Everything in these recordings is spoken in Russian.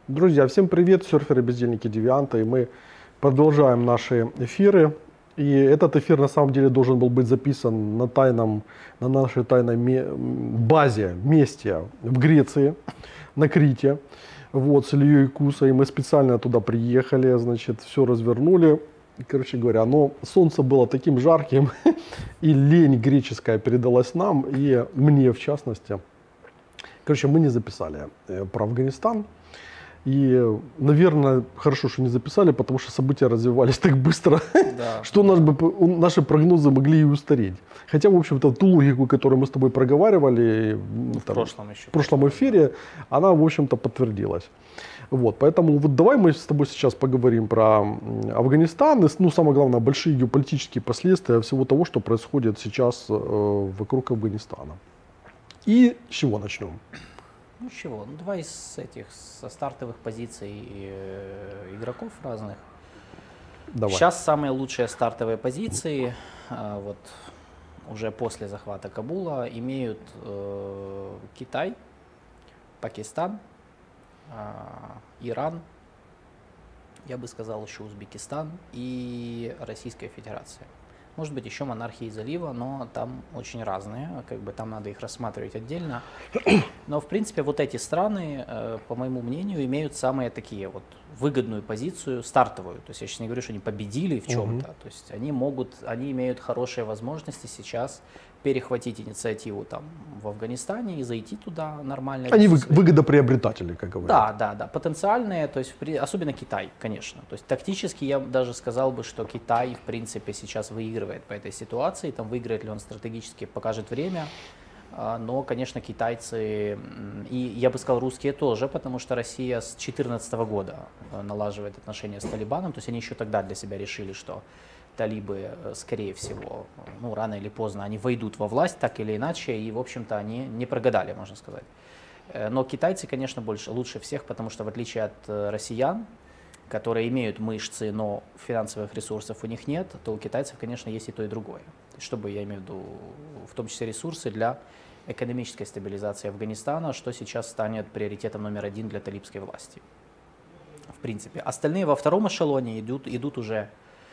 Друзья, всем привет, серферы, бездельники, девианты. И мы продолжаем наши эфиры. И этот эфир на самом деле должен был быть записан на нашей тайной базе, месте в Греции, на Крите, вот, с Ильей Кусой. Мы специально туда приехали, значит, все развернули. Короче говоря, но солнце было таким жарким, и лень греческая передалась нам, и мне в частности. Короче, мы не записали про Афганистан. И, наверное, хорошо, что не записали, потому что события развивались так быстро, Да. что наши прогнозы могли и устареть. Хотя, в общем-то, ту логику, которую мы с тобой проговаривали В прошлом эфире, она, в общем-то, подтвердилась. Вот, поэтому вот давай мы с тобой сейчас поговорим про Афганистан, ну, самое главное, большие геополитические последствия всего того, что происходит сейчас вокруг Афганистана. И с чего начнем? Ну чего, ну давай со стартовых позиций игроков разных. Давай. Сейчас самые лучшие стартовые позиции, вот уже после захвата Кабула, имеют Китай, Пакистан, Иран, я бы сказал еще Узбекистан и Российская Федерация. Может быть, еще монархии залива, но там очень разные, как бы там надо их рассматривать отдельно. Но, в принципе, вот эти страны, по моему мнению, имеют самые такие вот выгодную позицию, стартовую. То есть я сейчас не говорю, что они победили в чем-то. То есть они имеют хорошие возможности сейчас перехватить инициативу там в Афганистане и зайти туда нормально. Они выгодоприобретатели, как говорят. Да, потенциальные, то есть особенно Китай, конечно. То есть тактически я даже сказал бы, что Китай в принципе сейчас выигрывает по этой ситуации. Там выиграет ли он стратегически, покажет время. Но, конечно, китайцы и, я бы сказал, русские тоже, потому что Россия с 2014 года налаживает отношения с Талибаном. То есть они еще тогда для себя решили, что талибы, скорее всего, ну, рано или поздно, они войдут во власть, так или иначе, и, в общем-то, они не прогадали, можно сказать. Но китайцы, конечно, лучше всех, потому что, в отличие от россиян, которые имеют мышцы, но финансовых ресурсов у них нет, то у китайцев, конечно, есть и то, и другое. Чтобы, я имею в виду, в том числе ресурсы для экономической стабилизации Афганистана, что сейчас станет приоритетом номер один для талибской власти. В принципе. Остальные во втором эшелоне идут уже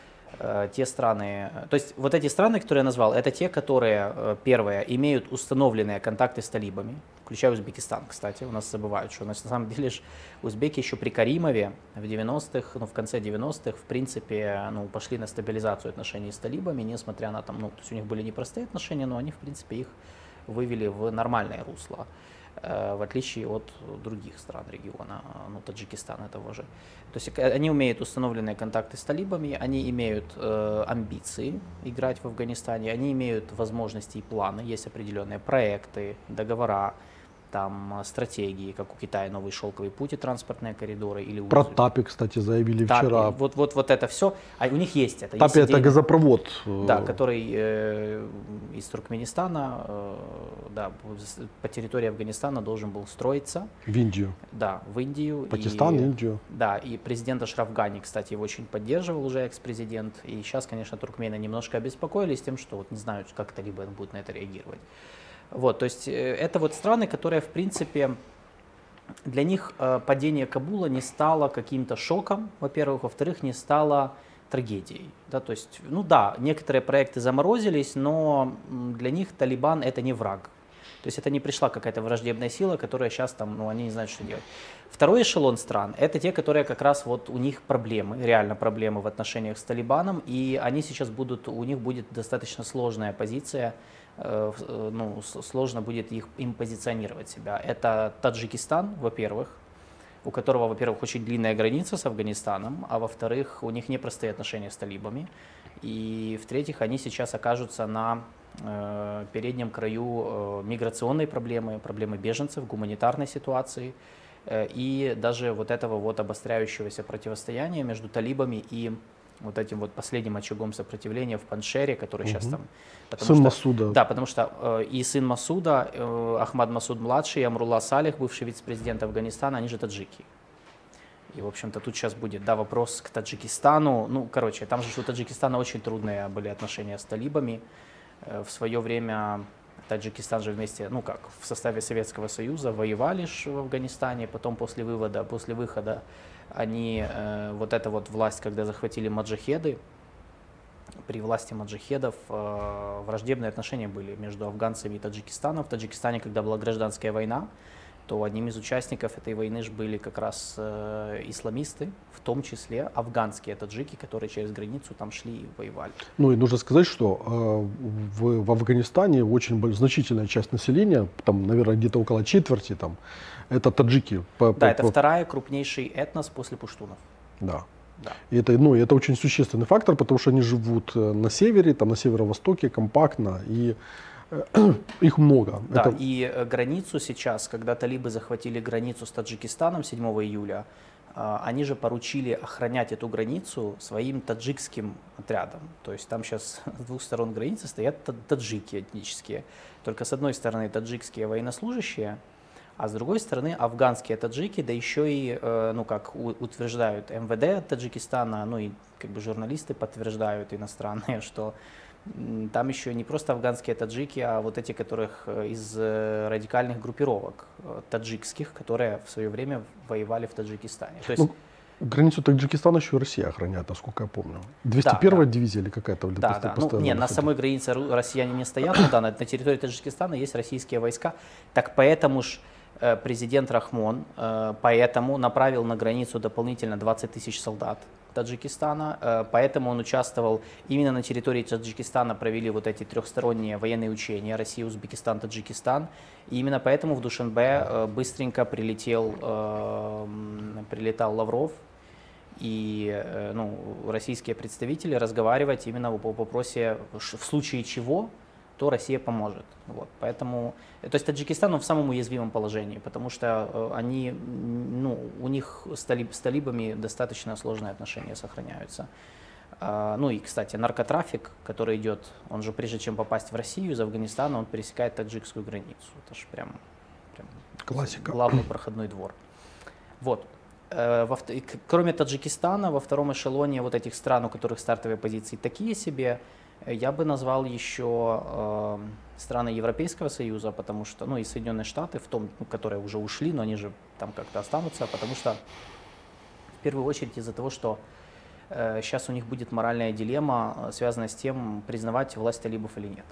те страны, то есть вот эти страны, которые я назвал, это те, которые, первое, имеют установленные контакты с талибами, включая Узбекистан, кстати, у нас забывают, что на самом деле узбеки еще при Каримове в 90-х, ну в конце 90-х, в принципе, ну, пошли на стабилизацию отношений с талибами, несмотря на там, ну, то есть у них были непростые отношения, но они, в принципе, их вывели в нормальное русло, в отличие от других стран региона, ну, Таджикистана того же. То есть они имеют установленные контакты с талибами, они имеют амбиции играть в Афганистане, они имеют возможности и планы, есть определенные проекты, договора, там стратегии, как у Китая новый шелковый путь и транспортные коридоры. Или Про ТАПИ, кстати, заявили вчера. Вот это все. А у них есть это. ТАПИ это газопровод. Да, который из Туркменистана, да, по территории Афганистана должен был строиться. В Индию. Да, в Индию. Пакистан, Индию. Да, и президент Ашраф Гани, кстати, его очень поддерживал уже экс-президент. И сейчас, конечно, туркмены немножко обеспокоились тем, что вот не знают, как Талибан будет на это реагировать. Вот, то есть это вот страны, которые, в принципе, для них падение Кабула не стало каким-то шоком, во-первых, во-вторых, не стало трагедией. Да, то есть, ну да, некоторые проекты заморозились, но для них Талибан это не враг. То есть это не пришла какая-то враждебная сила, которая сейчас там, ну они не знают, что делать. Второй эшелон стран – это те, которые как раз вот у них проблемы, реально проблемы в отношениях с Талибаном, и они сейчас у них будет достаточно сложная позиция, ну, сложно будет им позиционировать себя. Это Таджикистан, во-первых, у которого, во-первых, очень длинная граница с Афганистаном, а во-вторых, у них непростые отношения с талибами, и в-третьих, они сейчас окажутся на переднем краю миграционной проблемы беженцев, гуманитарной ситуации и даже вот этого вот обостряющегося противостояния между талибами и вот этим вот последним очагом сопротивления в Паншере, который сейчас там... Сын Масуда. Да, потому что и сын Масуда, Ахмад Масуд-младший, и Амрулла Салих, бывший вице-президент Афганистана, они же таджики. И, в общем-то, тут сейчас будет, да, вопрос к Таджикистану. Ну, короче, там же у Таджикистана очень трудные были отношения с талибами. В свое время Таджикистан же вместе, ну как, в составе Советского Союза воевали в Афганистане, потом после выхода они, вот эта вот власть, когда захватили маджахеды, при власти маджахедов враждебные отношения были между афганцами и Таджикистаном. В Таджикистане, когда была гражданская война, то одним из участников этой войны же были как раз исламисты, в том числе афганские таджики, которые через границу там шли и воевали. Ну и нужно сказать, что в Афганистане очень значительная часть населения, там, наверное, где-то около четверти, там, это таджики. Да, это вторая крупнейший этнос после пуштунов. Да. Да. И это очень существенный фактор, потому что они живут на севере, там, на северо-востоке, компактно, и их много. Да, Это... и границу сейчас, когда талибы захватили границу с Таджикистаном 7 июля, они же поручили охранять эту границу своим таджикским отрядам. То есть там сейчас с двух сторон границы стоят таджики этнические. Только с одной стороны таджикские военнослужащие, а с другой стороны афганские таджики, да еще и, ну как утверждают МВД Таджикистана, ну и как бы журналисты подтверждают иностранные, что там еще не просто афганские таджики, а вот эти, которых из радикальных группировок таджикских, которые в свое время воевали в Таджикистане. То есть, ну, границу Таджикистана еще Россия охраняет, насколько я помню. 201-я дивизия или какая-то? Да, да. Ну, не, на самой границе россияне не стоят, но да, на территории Таджикистана есть российские войска. Так поэтому ж президент Рахмон поэтому направил на границу дополнительно 20 тысяч солдат Таджикистана, поэтому он участвовал именно на территории Таджикистана, провели вот эти трехсторонние военные учения Россия, Узбекистан, Таджикистан, и именно поэтому в Душанбе быстренько прилетал Лавров и ну, российские представители разговаривать именно по вопросе, в случае чего, то Россия поможет. Вот. Поэтому, то есть Таджикистан в самом уязвимом положении, потому что они, ну, у них с талибами достаточно сложные отношения сохраняются. Ну и, кстати, наркотрафик, который идет, он же прежде чем попасть в Россию из Афганистана, он пересекает таджикскую границу. Это же прям классика. Главный проходной двор. Вот. Кроме Таджикистана, во втором эшелоне вот этих стран, у которых стартовые позиции такие себе, я бы назвал еще страны Европейского Союза, потому что, ну и Соединенные Штаты, которые уже ушли, но они же там как-то останутся, потому что в первую очередь из-за того, что сейчас у них будет моральная дилемма, связанная с тем, признавать власть талибов или нет.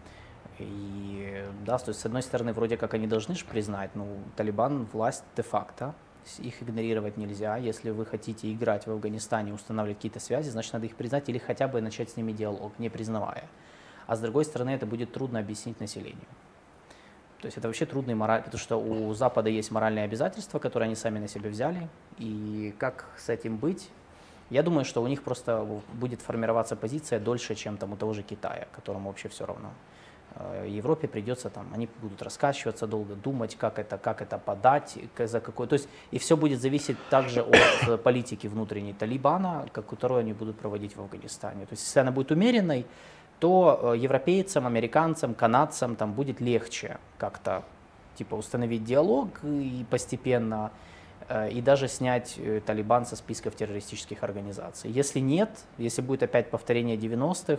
И да, то есть с одной стороны, вроде как они должны же признать, ну, Талибан власть де-факто, их игнорировать нельзя. Если вы хотите играть в Афганистане, устанавливать какие-то связи, значит, надо их признать или хотя бы начать с ними диалог, не признавая. А с другой стороны, это будет трудно объяснить населению. То есть это вообще трудный мораль, потому что у Запада есть моральные обязательства, которые они сами на себя взяли. И как с этим быть? Я думаю, что у них просто будет формироваться позиция дольше, чем там у того же Китая, которому вообще все равно. Европе придется там, они будут раскачиваться долго, думать, как это подать, за какой, то есть и все будет зависеть также от политики внутренней Талибана, которую они будут проводить в Афганистане. То есть если она будет умеренной, то европейцам, американцам, канадцам там будет легче как-то типа установить диалог и постепенно и даже снять Талибан со списков террористических организаций. Если нет, если будет опять повторение 90-х,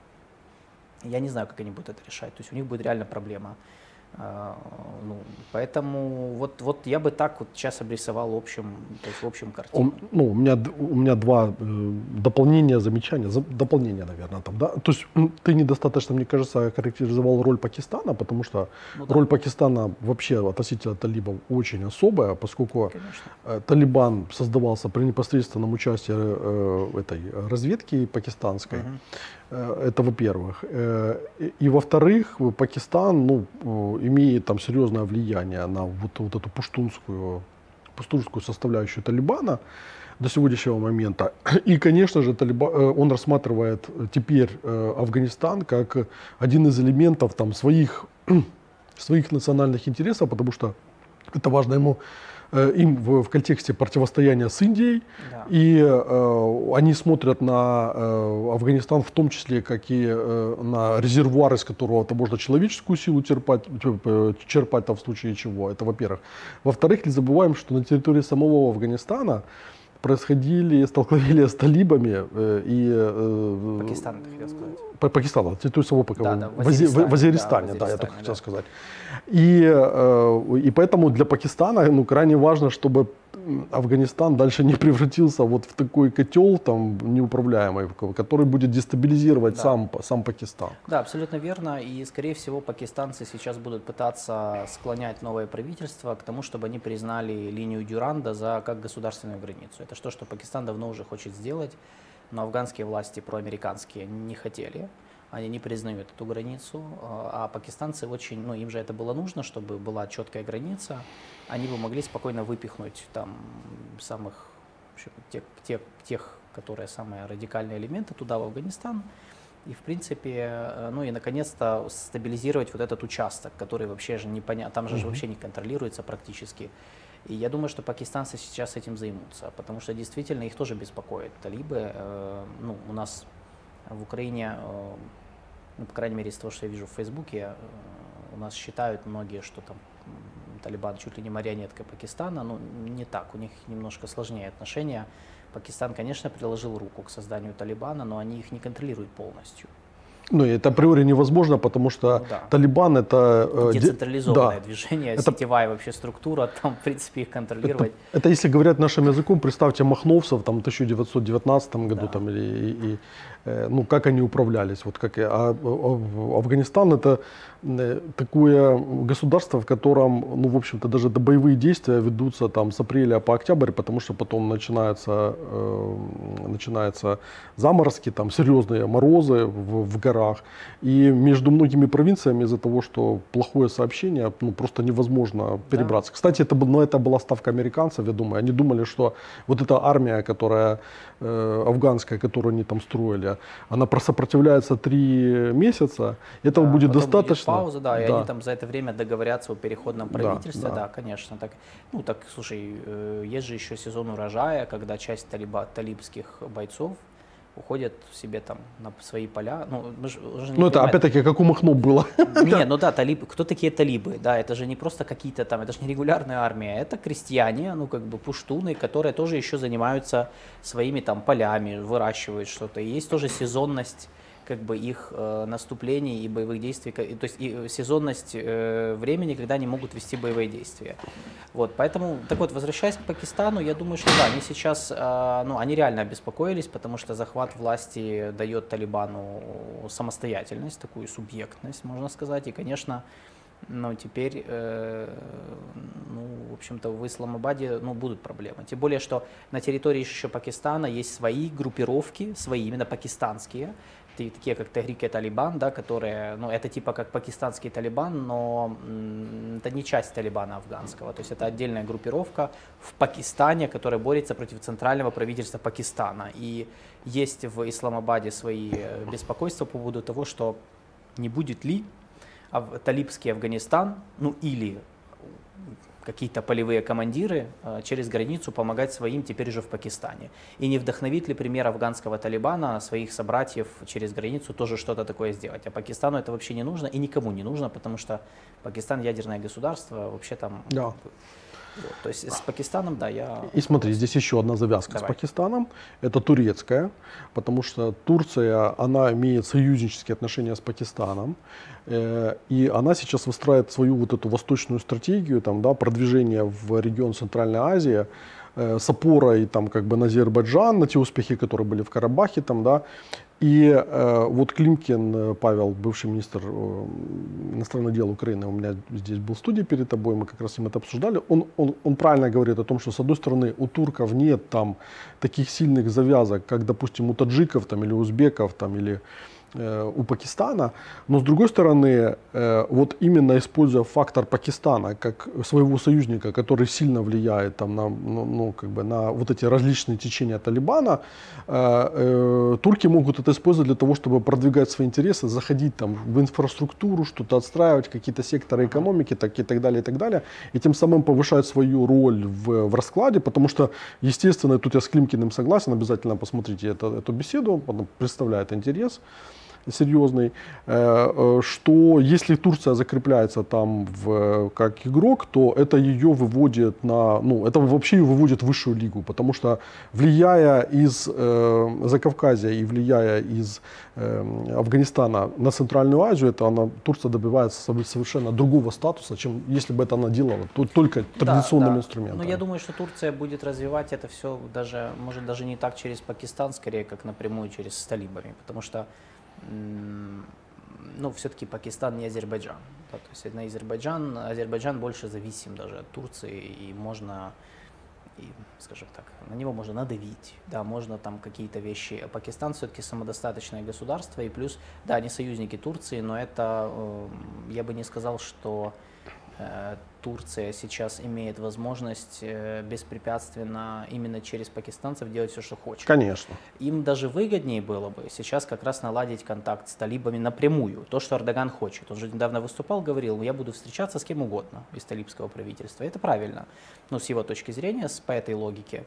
я не знаю, как они будут это решать. То есть у них будет реально проблема. Ну, поэтому вот я бы так вот сейчас обрисовал в общем картину. У меня два дополнения, замечания. Дополнения, наверное, там, да. То есть ты недостаточно, мне кажется, характеризовал роль Пакистана, потому что роль Пакистана вообще относительно талибов очень особая, поскольку Талибан создавался при непосредственном участии этой разведки пакистанской. Это во-первых. И во-вторых, Пакистан, ну, имеет там серьезное влияние на вот эту пуштунскую составляющую Талибана до сегодняшнего момента. И, конечно же, он рассматривает теперь Афганистан как один из элементов там, своих национальных интересов, потому что это важно им в контексте противостояния с Индией, да. И они смотрят на Афганистан в том числе как и на резервуар, из которого можно человеческую силу черпать там, в случае чего. Это во-первых. Во-вторых, не забываем, что на территории самого Афганистана происходили столкновения с талибами Пакистан, ты хотел сказать. Пакистана, территорию самого Пакистана, Да, в Вазиристане, да, я так хотел сказать. И поэтому для Пакистана крайне важно, чтобы Афганистан дальше не превратился вот в такой котел там неуправляемый, который будет дестабилизировать сам Пакистан. Да, абсолютно верно. И, скорее всего, пакистанцы сейчас будут пытаться склонять новое правительство к тому, чтобы они признали линию Дюранда как государственную границу. Это что Пакистан давно уже хочет сделать, но афганские власти проамериканские не хотели. Они не признают эту границу, а пакистанцы очень, им же это было нужно, чтобы была четкая граница, они бы могли спокойно выпихнуть там самых, в общем, тех, которые самые радикальные элементы туда, в Афганистан, и в принципе, и наконец-то стабилизировать вот этот участок, который вообще же непонятно, там же вообще не контролируется практически. И я думаю, что пакистанцы сейчас этим займутся, потому что действительно их тоже беспокоят талибы. У нас в Украине, по крайней мере, из того, что я вижу в Фейсбуке, у нас считают многие, что там Талибан чуть ли не марионетка Пакистана, но не так, у них немножко сложнее отношения. Пакистан, конечно, приложил руку к созданию Талибана, но они их не контролируют полностью. Это априори невозможно, потому что Талибан это децентрализованное движение, сетевая вообще структура, там в принципе их контролировать. Это если говорят нашим языком, представьте махновцев там, в 1919 году там, как они управлялись. Афганистан это такое государство, в котором, в общем-то, даже боевые действия ведутся там с апреля по октябрь, потому что потом начинаются заморозки, там серьезные морозы в горах. И между многими провинциями из-за того, что плохое сообщение, просто невозможно перебраться. Да. Кстати, это была ставка американцев, я думаю. Они думали, что вот эта армия, афганская, которую они там строили, она просопротивляется 3 месяца, этого будет достаточно. Будет пауза, и они там за это время договорятся о переходном правительстве, конечно. Так, слушай, есть же еще сезон урожая, когда часть талибских бойцов уходят себе там на свои поля. Это опять-таки как у Махно было. Не, кто такие талибы? Да, это же не просто какие-то там, это же не регулярная армия, это крестьяне, пуштуны, которые тоже еще занимаются своими там полями, выращивают что-то. И есть тоже сезонность их наступлений и боевых действий, то есть и сезонность времени, когда они могут вести боевые действия. Поэтому, возвращаясь к Пакистану, я думаю, что да, они сейчас, они реально обеспокоились, потому что захват власти дает Талибану самостоятельность, такую субъектность, можно сказать, и, конечно, теперь, в общем-то, в Исламабаде, будут проблемы. Тем более, что на территории еще Пакистана есть свои группировки, именно пакистанские, такие как Тахрик-и-Талибан, да, которые, это типа как пакистанский Талибан, но это не часть Талибана афганского, то есть это отдельная группировка в Пакистане, которая борется против центрального правительства Пакистана. И есть в Исламабаде свои беспокойства по поводу того, что не будет ли талибский Афганистан, или какие-то полевые командиры через границу помогать своим теперь уже в Пакистане. И не вдохновит ли пример афганского Талибана своих собратьев через границу тоже что-то такое сделать. А Пакистану это вообще не нужно и никому не нужно, потому что Пакистан ядерное государство, вообще там... Да. То есть с Пакистаном, да, И смотри, здесь еще одна завязка с Пакистаном. Это турецкая, потому что Турция, она имеет союзнические отношения с Пакистаном. И она сейчас выстраивает свою эту восточную стратегию, продвижения в регион Центральной Азии с опорой на Азербайджан, на те успехи, которые были в Карабахе. И Климкин Павел, бывший министр иностранных дел Украины, у меня здесь был в студии перед тобой, мы как раз с ним это обсуждали, он правильно говорит о том, что с одной стороны у турков нет таких сильных завязок, как, допустим, у таджиков или узбеков или у Пакистана, но с другой стороны, именно используя фактор Пакистана как своего союзника, который сильно влияет на эти различные течения Талибана, турки могут это использовать для того, чтобы продвигать свои интересы, заходить в инфраструктуру, что-то отстраивать, какие-то секторы экономики и так далее, и тем самым повышать свою роль в раскладе, потому что, естественно, тут я с Климкиным согласен, обязательно посмотрите эту беседу, он представляет интерес. серьезный, что если Турция закрепляется там как игрок, то это ее выводит это вообще ее выводит в высшую лигу, потому что влияя из Закавказья и влияя из Афганистана на Центральную Азию, Турция добивается совершенно другого статуса, чем если бы это она делала только традиционными инструментами. Но я думаю, что Турция будет развивать это все может даже не так через Пакистан, скорее как напрямую с талибами, потому что все-таки Пакистан не Азербайджан. Да, то есть Азербайджан больше зависим даже от Турции, и можно, скажем так, на него можно надавить, да, можно там какие-то вещи. А Пакистан все-таки самодостаточное государство, и плюс, да, они союзники Турции, но это, я бы не сказал, что Турция сейчас имеет возможность беспрепятственно именно через пакистанцев делать все, что хочет. Конечно. Им даже выгоднее было бы сейчас как раз наладить контакт с талибами напрямую. То, что Эрдоган хочет. Он же недавно выступал, говорил, я буду встречаться с кем угодно из талибского правительства. Это правильно, с его точки зрения, по этой логике.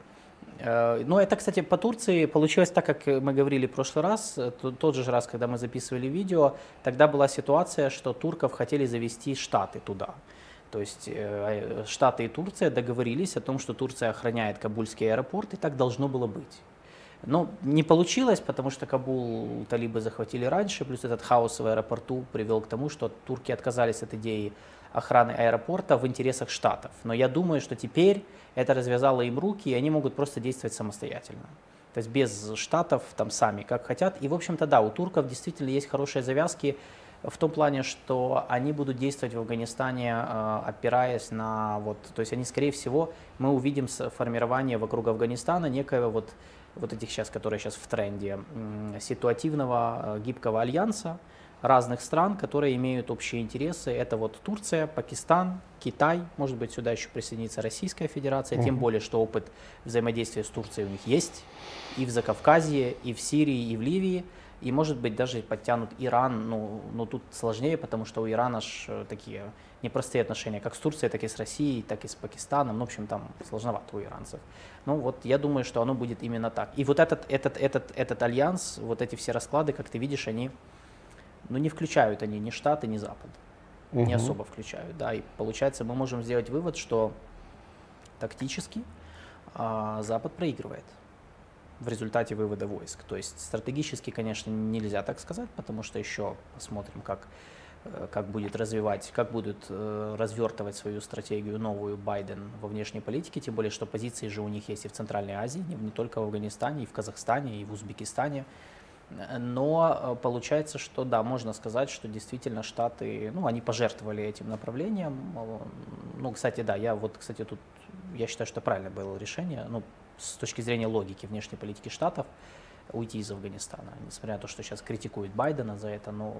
Но это, кстати, по Турции получилось так, как мы говорили в прошлый раз, тот же раз, когда мы записывали видео, тогда была ситуация, что турков хотели завести Штаты туда. То есть Штаты и Турция договорились о том, что Турция охраняет Кабульский аэропорт, и так должно было быть. Но не получилось, потому что Кабул талибы захватили раньше, плюс этот хаос в аэропорту привел к тому, что турки отказались от идеи охраны аэропорта в интересах Штатов. Но я думаю, что теперь это развязало им руки, и они могут просто действовать самостоятельно. То есть без Штатов, там сами как хотят. И, в общем-то, да, у турков действительно есть хорошие завязки в том плане, что они будут действовать в Афганистане, опираясь на то есть они, скорее всего, мы увидим формирование вокруг Афганистана некоего вот этих сейчас, которые сейчас в тренде, ситуативного гибкого альянса разных стран, которые имеют общие интересы. Это Турция, Пакистан, Китай, может быть, сюда еще присоединится Российская Федерация, тем более, что опыт взаимодействия с Турцией у них есть и в Закавказье, и в Сирии, и в Ливии. И, может быть, даже подтянут Иран, но тут сложнее, потому что у Ирана такие непростые отношения, как с Турцией, так и с Россией, так и с Пакистаном. В общем, там сложновато у иранцев. Я думаю, что оно будет именно так. И этот альянс, эти все расклады, как ты видишь, они, не включают они ни Штаты, ни Запад. Не особо включают, да. И получается, мы можем сделать вывод, что тактически Запад проигрывает в результате вывода войск. То есть стратегически, конечно, нельзя так сказать, потому что еще посмотрим, как будет развертывать свою стратегию новую Байден во внешней политике, тем более, что позиции же у них есть и в Центральной Азии, не только в Афганистане, и в Казахстане, и в Узбекистане. Но получается, что да, можно сказать, что действительно Штаты, они пожертвовали этим направлением. Кстати, да, я считаю, что правильное было решение, с точки зрения логики внешней политики Штатов, уйти из Афганистана. Несмотря на то, что сейчас критикуют Байдена за это, но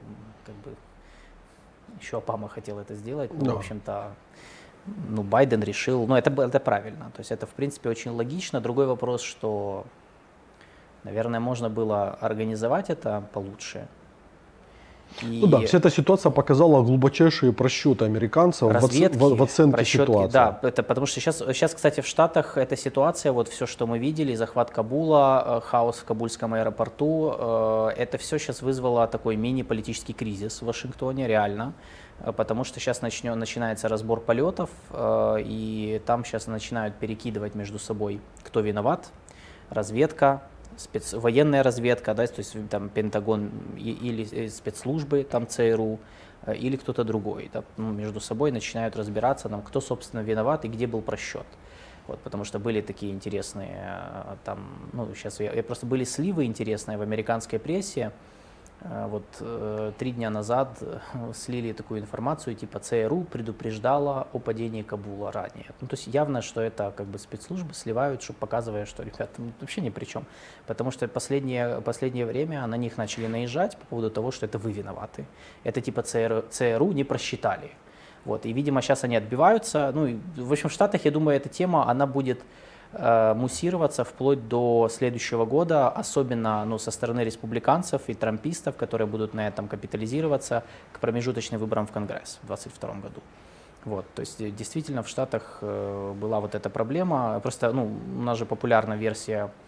еще Обама хотел это сделать. Да. В общем-то, Байден решил, это правильно. То есть это, в принципе, очень логично. Другой вопрос, что, наверное, можно было организовать это получше. Да, вся эта ситуация показала глубочайшие просчеты американцев в оценке ситуации. Да, это потому что сейчас, кстати, в Штатах эта ситуация, все, что мы видели, захват Кабула, хаос в Кабульском аэропорту, это все сейчас вызвало такой мини-политический кризис в Вашингтоне, реально, потому что сейчас начинается разбор полетов, и там сейчас начинают перекидывать между собой, кто виноват, разведка, военная разведка, да, то есть там Пентагон или спецслужбы, там ЦРУ, или кто-то другой, да, между собой начинают разбираться, кто, собственно, виноват и где был просчет. Потому что были такие интересные, сейчас просто были сливы интересные в американской прессе. 3 дня назад слили такую информацию, типа ЦРУ предупреждала о падении Кабула ранее. То есть явно, что это спецслужбы сливают, чтобы показывая, что ребята вообще ни при чем. Потому что последнее время на них начали наезжать по поводу того, что это вы виноваты. Это типа ЦРУ не просчитали. И, видимо, сейчас они отбиваются. В общем, в Штатах, я думаю, эта тема, она будет муссироваться вплоть до следующего года, особенно со стороны республиканцев и трампистов, которые будут на этом капитализироваться к промежуточным выборам в Конгресс в 2022 году. То есть действительно в Штатах была эта проблема. Просто у нас же популярна версия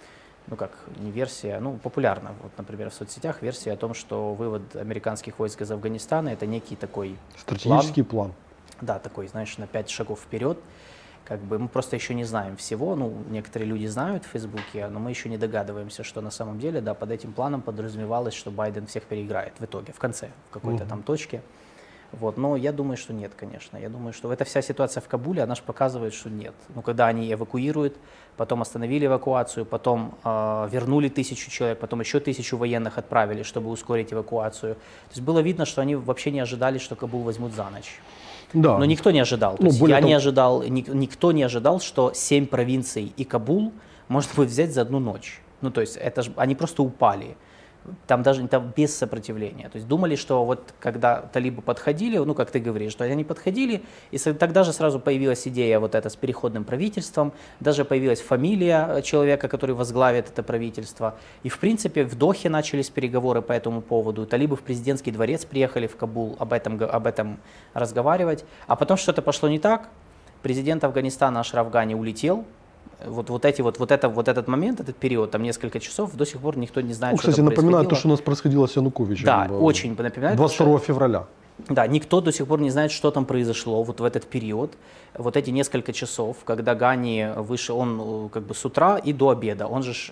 ну как, не версия, ну популярна, вот, например, в соцсетях версия о том, что вывод американских войск из Афганистана — это некий такой Стратегический план. да, такой, знаешь, на 5 шагов вперед. Как бы мы просто еще не знаем всего, ну, некоторые люди знают в Фейсбуке, но мы еще не догадываемся, что на самом деле, да, под этим планом подразумевалось, что Байден всех переиграет в итоге, в конце, в какой-то там точке. Вот, но я думаю, что нет, конечно. Я думаю, что эта вся ситуация в Кабуле, она же показывает, что нет. Ну, когда они эвакуируют, потом остановили эвакуацию, потом вернули 1000 человек, потом еще 1000 военных отправили, чтобы ускорить эвакуацию. То есть было видно, что они вообще не ожидали, что Кабул возьмут за ночь. Да. Но никто не ожидал. То Ну, есть более я того- не ожидал, никто не ожидал, что 7 провинций и Кабул можно будет взять за одну ночь. Ну, то есть это же, они просто упали. Там даже там без сопротивления. То есть думали, что вот когда талибы подходили, ну, как ты говоришь, что они подходили, и тогда же сразу появилась идея вот эта с переходным правительством, даже появилась фамилия человека, который возглавит это правительство. И, в принципе, в Дохе начались переговоры по этому поводу. Талибы в президентский дворец приехали в Кабул об этом разговаривать. А потом что-то пошло не так. Президент Афганистана Ашраф Гани улетел. Вот этот момент, этот период, там несколько часов, до сих пор никто не знает, Ну, что кстати, там напоминает то, происходило. что у нас происходило с Януковичем. Да, очень напоминает. 22 февраля. Да, никто до сих пор не знает, что там произошло вот в этот период, вот эти несколько часов, когда Гани вышел, он как бы с утра и до обеда.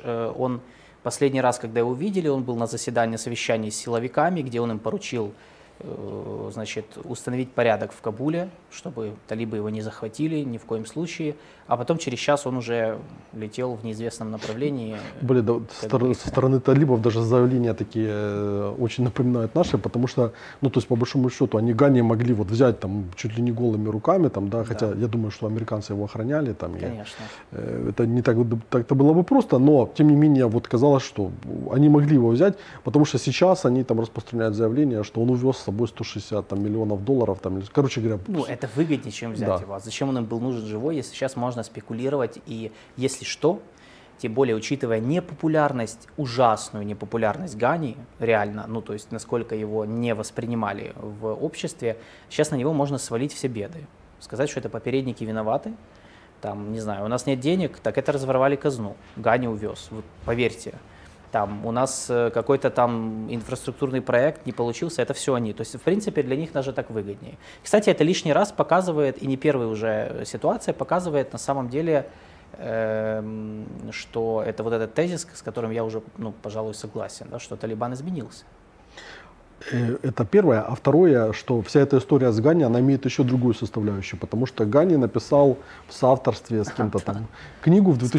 Он последний раз, когда его увидели, он был на заседании совещания с силовиками, где он им поручил, значит, установить порядок в Кабуле, чтобы талибы его не захватили ни в коем случае, а потом через час он уже летел в неизвестном направлении. Были, да, со стороны талибов даже заявления такие очень напоминают наши, потому что, ну, то есть, по большому счету, они Гани могли вот взять там чуть ли не голыми руками, там, да, хотя я думаю, что американцы его охраняли, там, Конечно. это не так-то было бы просто, но, тем не менее, вот казалось, что они могли его взять, потому что сейчас они там распространяют заявление, что он увез с собой 160 там, миллионов долларов, там, короче говоря. Ну, это выгоднее, чем взять его. А зачем он им был нужен живой, если сейчас можно спекулировать, и если что, тем более учитывая непопулярность, ужасную непопулярность Гани, реально, ну то есть насколько его не воспринимали в обществе, сейчас на него можно свалить все беды. Сказать, что это попередники виноваты, там, не знаю, у нас нет денег, так это разворовали казну, Гани увез, вот, поверьте. Там у нас какой-то там инфраструктурный проект не получился, это все они. То есть, в принципе, для них даже так выгоднее. Кстати, это лишний раз показывает, и не первая уже ситуация, показывает на самом деле, что это вот этот тезис, с которым я уже, ну, пожалуй, согласен, да, что Талибан изменился. Это первое. А второе, что вся эта история с Гани, она имеет еще другую составляющую, потому что Гани написал в соавторстве с кем-то там книгу в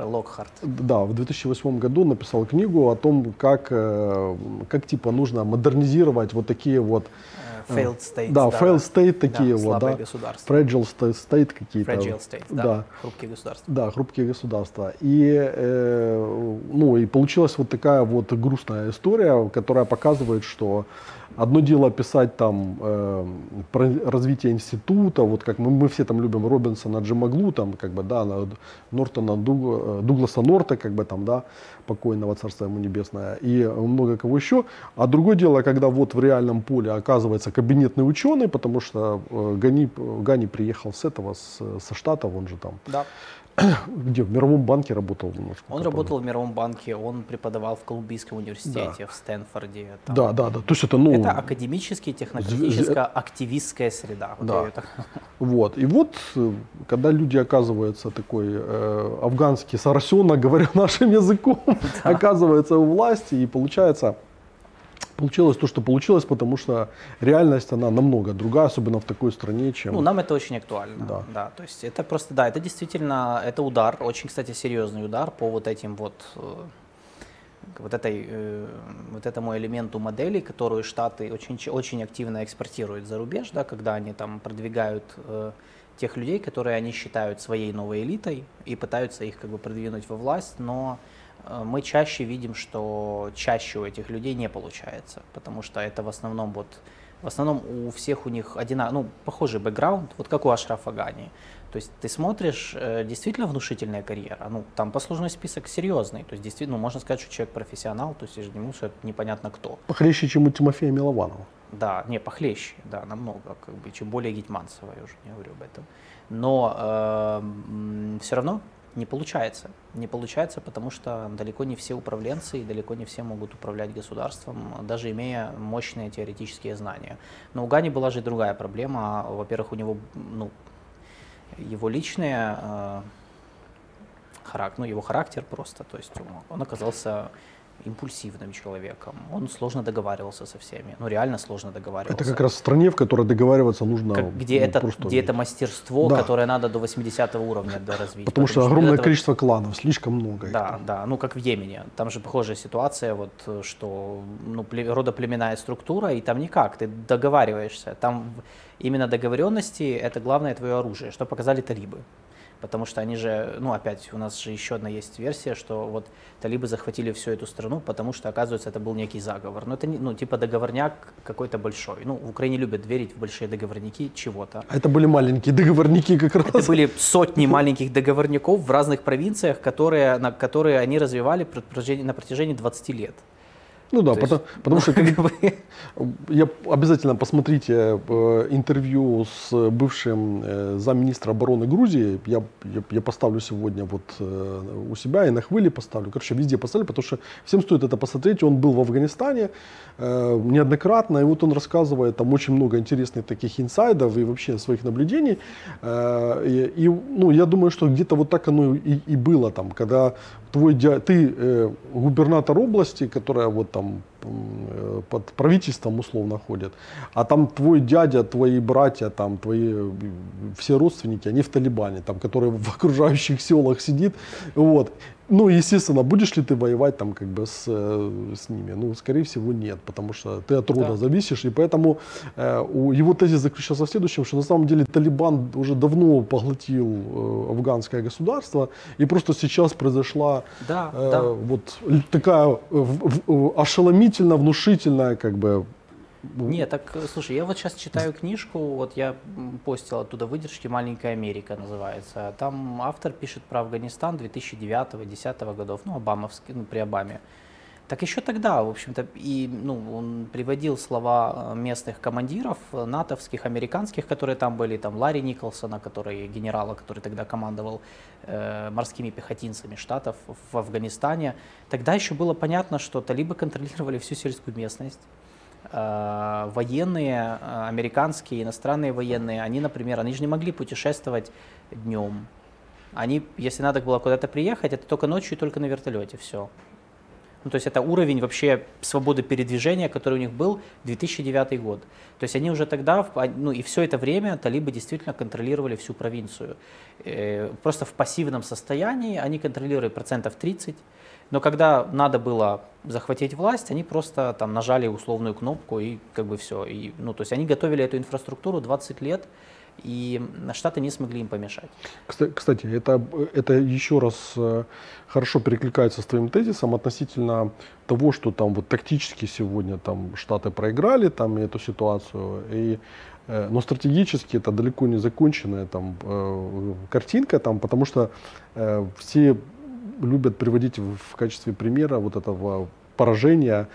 2008 году написал книгу о том, как типа нужно модернизировать вот такие вот Failed states, да, failed state такие да, вот, слабые да, государства. fragile state какие-то. Fragile states, да, хрупкие государства. Да, хрупкие государства. И, ну, и получилась вот такая вот грустная история, которая показывает, что одно дело писать там про развитие института, вот как мы все там любим Робинсона, Джимаглу, там, как бы, да, Нортона, Дугласа Норта, как бы там, да, покойного, царство ему небесное, и много кого еще. А другое дело, когда вот в реальном поле оказывается кабинетный ученый, потому что Гани приехал с этого, со Штатов, он же там. Да. Где? В Мировом банке работал? Он работал в Мировом банке, он преподавал в Колумбийском университете, в Стэнфорде. Там. Да. То есть это, ну... Это академически, технократическая, активистская среда. Вот да. Вот. И вот, когда люди оказываются такой афганский соросенок, говоря нашим языком, оказывается у власти, и получилось то, что получилось, потому что реальность, она намного другая, особенно в такой стране, чем... Ну, нам это очень актуально. Да. То есть это просто, да, это действительно, это удар, очень, кстати, серьезный удар по вот этим вот, вот этому элементу модели, которую Штаты очень активно экспортируют за рубеж, да, когда они там продвигают тех людей, которые они считают своей новой элитой и пытаются их как бы продвинуть во власть, но мы чаще видим, что чаще у этих людей не получается, потому что это в основном у всех у них похожий бэкграунд, вот как у Ашрафа Гани. То есть ты смотришь, действительно внушительная карьера, ну там послужной список серьезный, то есть действительно можно сказать, что человек профессионал, то есть не думаю, что это непонятно кто. Похлеще, чем у Тимофея Милованова. Да, не, похлеще, да, намного, как бы, чем более Гетманцева, я уже не говорю об этом. Но все равно Не получается. Не получается, потому что далеко не все управленцы и далеко не все могут управлять государством, даже имея мощные теоретические знания. Но у Гани была же другая проблема. Во-первых, у него, ну, его личные его характер просто, то есть он оказался импульсивным человеком, он сложно договаривался со всеми, ну реально сложно договаривался. Это как раз в стране, в которой договариваться нужно. Где это мастерство, да. Которое надо до 80 уровня доразвить. Потому что огромное количество кланов, слишком много. Да, да, ну как в Йемене, там же похожая ситуация, вот что родоплеменная структура, и там никак, ты договариваешься, там именно договоренности это главное твое оружие, что показали талибы. Потому что они же, ну опять, у нас же еще одна есть версия, что вот талибы захватили всю эту страну, потому что, оказывается, это был некий заговор. Но это, ну, типа договорняк какой-то большой. Ну, в Украине любят верить в большие договорники чего-то. А это были маленькие договорники как раз. Это были сотни маленьких договорников в разных провинциях, которые они развивали на протяжении 20 лет. Ну да, потому что я обязательно посмотрите интервью с бывшим замминистра обороны Грузии. Я поставлю сегодня вот у себя и на Хвиле поставлю. Короче, везде поставлю, потому что всем стоит это посмотреть. Он был в Афганистане неоднократно, и вот он рассказывает там очень много интересных таких инсайдов и вообще своих наблюдений. И ну, я думаю, что где-то вот так оно и было там, когда ты губернатор области, которая вот там под правительством условно ходит, а там твой дядя, твои братья, там твои все родственники, они в Талибане, там, которые в окружающих селах сидит, вот. Ну, естественно, будешь ли ты воевать там как бы с ними? Ну, скорее всего, нет, потому что ты от рода зависишь, и поэтому его тезис заключался в следующем, что на самом деле Талибан уже давно поглотил афганское государство, и просто сейчас произошла вот такая ошеломительно внушительная как бы. Нет, так, слушай, я вот сейчас читаю книжку, вот я постил оттуда выдержки, «Маленькая Америка» называется. Там автор пишет про Афганистан 2009-2010 годов, ну, обамовский, ну, при Обаме. Так еще тогда, в общем-то, и, ну, он приводил слова местных командиров, натовских, американских, которые там были, там Ларри Николсона, генерала, который тогда командовал морскими пехотинцами штатов в Афганистане. Тогда еще было понятно, что талибы контролировали всю сельскую местность. Военные, американские, иностранные военные, они, например, они же не могли путешествовать днем. Они, если надо было куда-то приехать, это только ночью и только на вертолете, все. Ну, то есть это уровень вообще свободы передвижения, который у них был 2009 год. То есть они уже тогда, ну и все это время талибы действительно контролировали всю провинцию. Просто в пассивном состоянии они контролировали 30%. Но когда надо было захватить власть, они просто там нажали условную кнопку и как бы все. И, ну, то есть они готовили эту инфраструктуру 20 лет, и Штаты не смогли им помешать. Кстати, это еще раз хорошо перекликается с твоим тезисом относительно того, что там вот тактически сегодня там Штаты проиграли там эту ситуацию, но стратегически это далеко не законченная там картинка, там, потому что все любят приводить в качестве примера вот этого поражения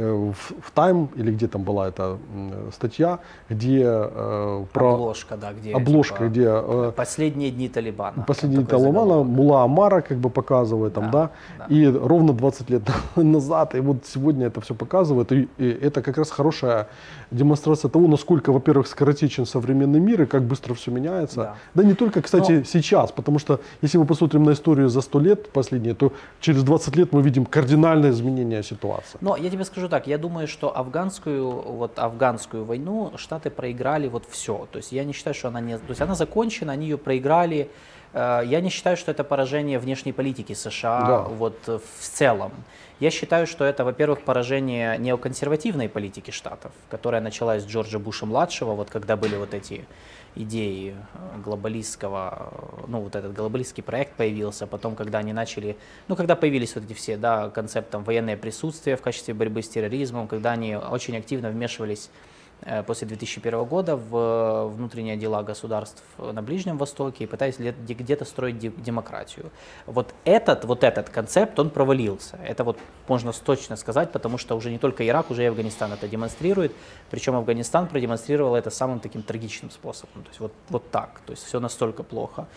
в Time, или где там была эта статья, где обложка, да, где обложка, типа, где последние дни Талибана. Последние дни Талибана, Мулла Омара как бы показывает там, да. И ровно 20 лет назад, и вот сегодня это все показывает, и это как раз хорошая демонстрация того, насколько, во-первых, скоротечен современный мир и как быстро все меняется. Да не только, кстати, сейчас, потому что если мы посмотрим на историю за 100 лет последние, то через 20 лет мы видим кардинальное изменение ситуации. Но я тебе скажу так, я думаю, что афганскую войну Штаты проиграли вот все. То есть я не считаю, что она закончена, они ее проиграли. Я не считаю, что это поражение внешней политики США вот в целом. Я считаю, что это, во-первых, поражение неоконсервативной политики Штатов, которая началась с Джорджа Буша-младшего, вот когда были вот эти идеи глобалистского, ну вот этот глобалистский проект появился, потом, когда они начали, ну когда появились вот эти все, да, концепты военное присутствие в качестве борьбы с терроризмом, когда они очень активно вмешивались после 2001 года в внутренние дела государств на Ближнем Востоке и пытаясь где-то строить демократию. Вот этот концепт, он провалился. Это вот можно точно сказать, потому что уже не только Ирак, уже и Афганистан это демонстрирует. Причем Афганистан продемонстрировал это самым таким трагичным способом. То есть вот так. То есть все настолько плохо.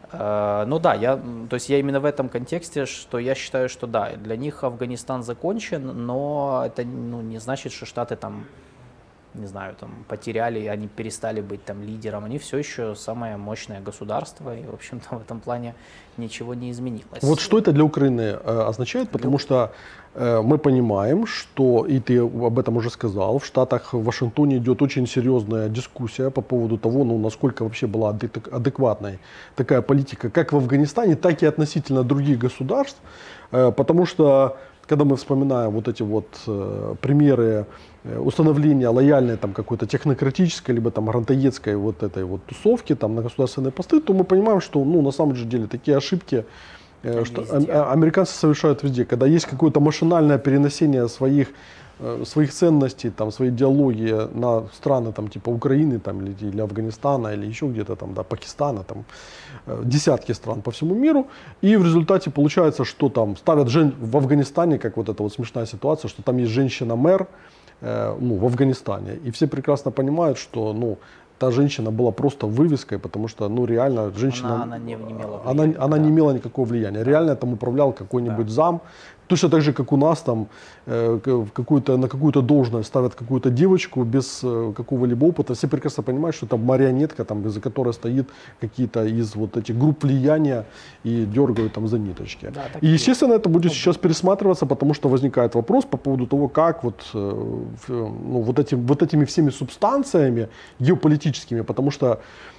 Ну да, то есть я именно в этом контексте, что я считаю, что да, для них Афганистан закончен, но это не значит, что Штаты там, не знаю, там потеряли, они перестали быть там лидером, они все еще самое мощное государство, и, в общем-то, в этом плане ничего не изменилось. Вот что это для Украины означает, потому что мы понимаем, что, и ты об этом уже сказал, в Штатах, в Вашингтоне идет очень серьезная дискуссия по поводу того, ну, насколько вообще была адекватной такая политика, как в Афганистане, так и относительно других государств, потому что, когда мы вспоминаем вот эти вот примеры установления лояльной там какой-то технократической либо там грантоедской вот этой вот тусовки там на государственные посты, то мы понимаем, что ну на самом же деле такие ошибки что американцы совершают везде, когда есть какое-то машинальное переносение своих ценностей, там, своей идеологии на страны там, типа Украины там, или Афганистана или еще где-то там, да, Пакистана, там, десятки стран по всему миру. И в результате получается, что там ставят в Афганистане, как вот эта вот смешная ситуация, что там есть женщина-мэр, ну, в Афганистане. И все прекрасно понимают, что ну, та женщина была просто вывеской, потому что ну, реально женщина... Она не имела влияния. Она не имела никакого влияния. Реально там управлял какой-нибудь зам. Точно так же, как у нас там на какую-то должность ставят какую-то девочку без какого-либо опыта. Все прекрасно понимают, что там марионетка, там, за которой стоит какие-то из вот этих групп влияния и дергают там за ниточки. Да, и естественно это будет сейчас пересматриваться, потому что возникает вопрос по поводу того, как вот, ну, вот этими всеми субстанциями геополитическими, потому что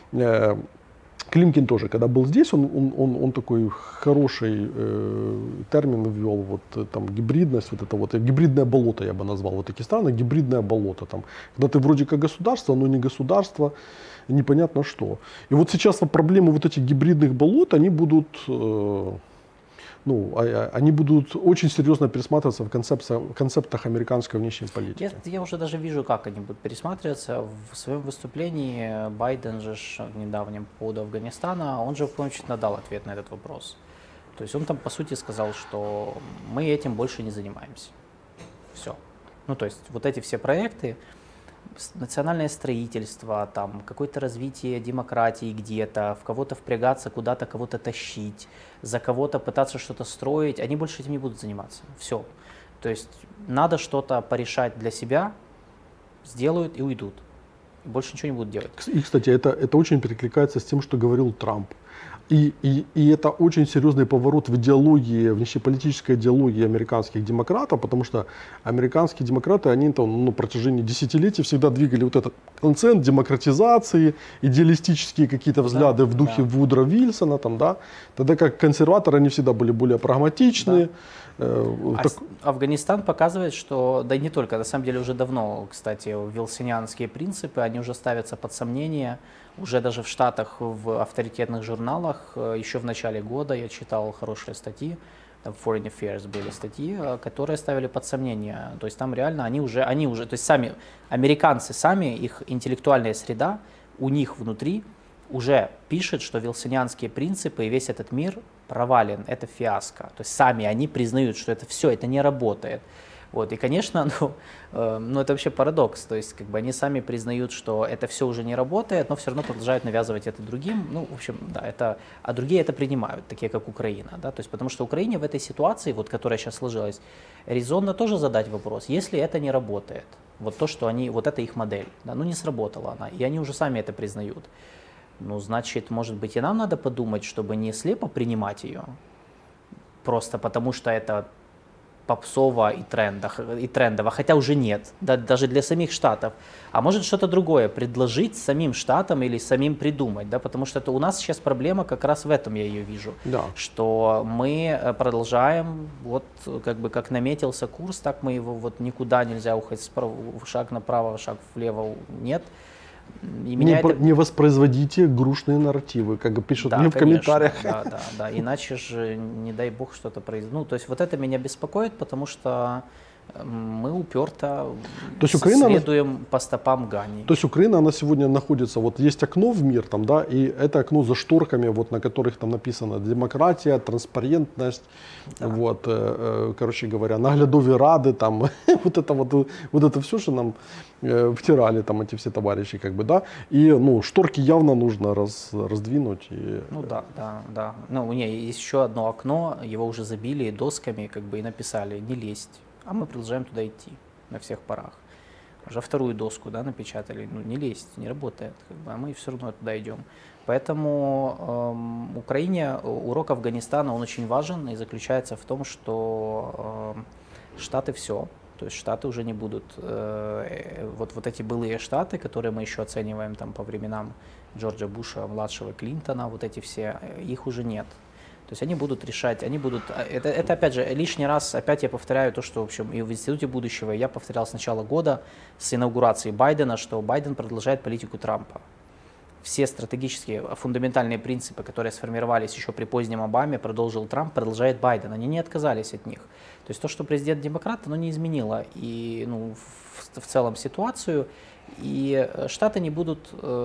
Климкин тоже, когда был здесь, он такой хороший термин ввел, вот там гибридность, вот это вот гибридное болото я бы назвал, вот такие страны, гибридное болото, там, когда ты вроде как государство, но не государство, непонятно что. И вот сейчас проблемы вот этих гибридных болот, они будут очень серьезно пересматриваться в концептах американской внешней политики. Я уже даже вижу, как они будут пересматриваться. В своем выступлении Байден же в недавнем по поводу Афганистана, он же в том числе дал ответ на этот вопрос. То есть он там по сути сказал, что мы этим больше не занимаемся. Все. Ну то есть вот эти все проекты, национальное строительство, там, какое-то развитие демократии где-то, в кого-то впрягаться, куда-то кого-то тащить, за кого-то пытаться что-то строить, они больше этим не будут заниматься. Все. То есть надо что-то порешать для себя, сделают и уйдут. И больше ничего не будут делать. И, кстати, это очень перекликается с тем, что говорил Трамп. И это очень серьезный поворот в идеологии, в внешнеполитической идеологии американских демократов, потому что американские демократы, они там на протяжении десятилетий всегда двигали вот этот концепт демократизации, идеалистические какие-то взгляды в духе Вудро Вильсона, там, да, тогда как консерваторы, они всегда были более прагматичны. Да. Афганистан показывает, что, да и не только, на самом деле уже давно, кстати, вилсонианские принципы, они уже ставятся под сомнение, уже даже в Штатах, в авторитетных журналах, еще в начале года я читал хорошие статьи, там в Foreign Affairs были статьи, которые ставили под сомнение, то есть там реально они уже, то есть сами американцы, их интеллектуальная среда, у них внутри уже пишет, что вилсонианские принципы и весь этот мир провален, это фиаско. То есть сами они признают, что это все, это не работает. Вот. И, конечно, это вообще парадокс. То есть как бы они сами признают, что это все уже не работает, но все равно продолжают навязывать это другим. Ну, в общем, да, а другие это принимают, такие как Украина. Да? То есть, потому что Украине в этой ситуации, вот, которая сейчас сложилась, резонно тоже задать вопрос, если это не работает, вот то, что они, вот это их модель, да, ну не сработала она, и они уже сами это признают. Ну, значит, может быть, и нам надо подумать, чтобы не слепо принимать ее, просто потому что это попсово и трендово, хотя уже нет, да, даже для самих штатов. А может что-то другое предложить самим штатам или самим придумать, да, потому что это у нас сейчас проблема как раз в этом, я ее вижу, да. Что мы продолжаем, вот как бы как наметился курс, так мы его вот никуда нельзя уходить, шаг направо, шаг влево нет. Не воспроизводите грушные нарративы, как пишут мне в комментариях. Да, иначе же, не дай бог, что-то произойдет. Ну, то есть вот это меня беспокоит, потому что Мы уперто То есть Украина, следуем по стопам Гани. То есть Украина, она сегодня находится, вот есть окно в мир, там, да, и это окно за шторками, вот на которых там написано демократия, транспарентность, Да. вот, короче говоря, наглядові ради, там, вот это все, что нам втирали там эти все товарищи, как бы, да, и, ну, шторки явно нужно раздвинуть. И, Ну да, да, да. Ну, есть еще одно окно, его уже забили досками, как бы, и написали «не лезть», а мы продолжаем туда идти на всех парах. Уже вторую доску, да, напечатали, ну, не лезть, не работает, как бы, а мы все равно туда идем. Поэтому Украине урок Афганистана, он очень важен и заключается в том, что Штаты все, то есть Штаты уже не будут, вот эти былые Штаты, которые мы еще оцениваем там по временам Джорджа Буша, младшего, Клинтона, вот эти все, их уже нет. То есть они будут решать, это опять же лишний раз, опять я повторяю то, что в общем и в Институте будущего я повторял с начала года, с инаугурации Байдена, что Байден продолжает политику Трампа. Все стратегические фундаментальные принципы, которые сформировались еще при позднем Обаме, продолжил Трамп, продолжает Байден. Они не отказались от них. То есть то, что президент демократ, оно не изменило и, ну, в целом ситуацию. И Штаты не будут